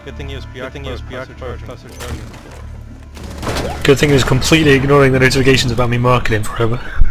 Good thing he was preoccupied with faster charging. Good thing he was completely ignoring the notifications about me marketing forever.